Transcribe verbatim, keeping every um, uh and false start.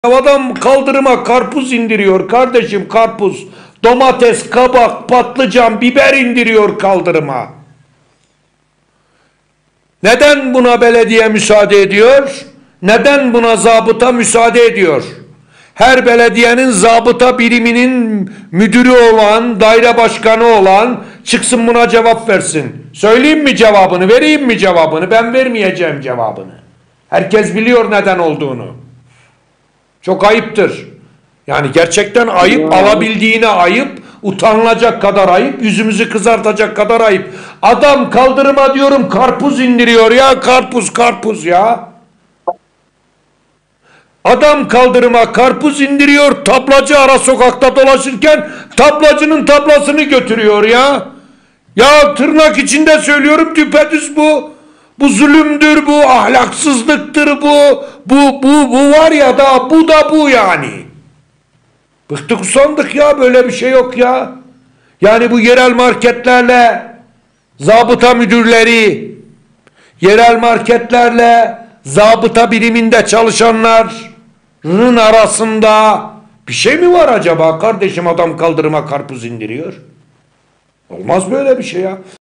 Adam kaldırıma karpuz indiriyor kardeşim, karpuz, domates, kabak, patlıcan, biber indiriyor kaldırıma. Neden buna belediye müsaade ediyor? Neden buna zabıta müsaade ediyor? Her belediyenin zabıta biriminin müdürü olan, daire başkanı olan çıksın buna cevap versin. Söyleyeyim mi cevabını, vereyim mi cevabını? Ben vermeyeceğim cevabını. Herkes biliyor neden olduğunu. Çok ayıptır. Yani gerçekten ayıp, alabildiğine ayıp, utanılacak kadar ayıp, yüzümüzü kızartacak kadar ayıp. Adam kaldırıma diyorum karpuz indiriyor ya, karpuz karpuz ya. Adam kaldırıma karpuz indiriyor, tablacı ara sokakta dolaşırken tablacının tablasını götürüyor ya. Ya tırnak içinde söylüyorum, düpedüz bu. Bu zulümdür, bu ahlaksızlıktır, bu. Bu, bu, bu var ya da bu da bu yani. Bıktık usandık ya, böyle bir şey yok ya. Yani bu yerel marketlerle zabıta müdürleri, yerel marketlerle zabıta biriminde çalışanların arasında bir şey mi var acaba? Kardeşim adam kaldırıma karpuz indiriyor. Olmaz böyle bir şey ya.